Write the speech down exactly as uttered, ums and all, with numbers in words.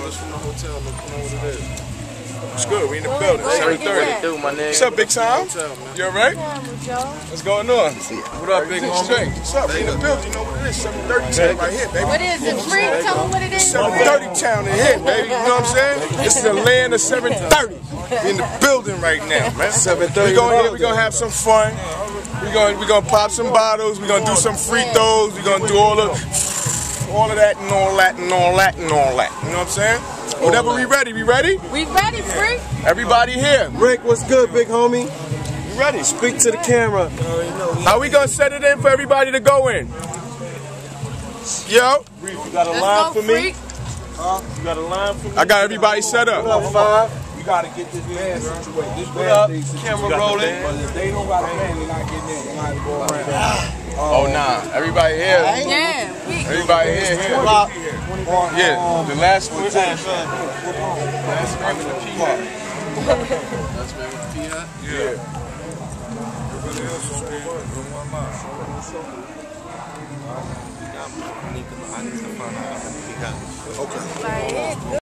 Just from the hotel, look, you know what it is. It's good, we in the building, seven thirty. What's up, Big Tom? You alright? What's going on? What up, Big Homie? What's up? We in the building, you know what it is, seven thirty town right here, baby. What is it, Free? Tell me what it is. seven thirty town in here, baby, you know what I'm saying? This is the land of seven thirty. We in the building right now, man. seven thirty. We going here, we gonna have some fun. We gonna, we gonna pop some bottles, we gonna do some free throws, we gonna do all of, all of that and all that and all that and all that, you know what I'm saying? Whenever we ready, we ready? We ready, Free. Everybody here. Rick, what's good, big homie? You ready? Speak to the camera. How we gonna set it in for everybody to go in? Yo. You got a Let's line go, for me? Freak. Huh? You got a line for me? I got everybody set up. Five. You gotta get this band situated. This What up? band thing Camera situated. rolling. But if they don't got a band, they're not getting in. They might go around. Oh nah, everybody here. Yeah, we. Everybody here. here. Yeah, the last one. Last name is the P hat. Last name is P hat? Yeah. I need to find out. Okay.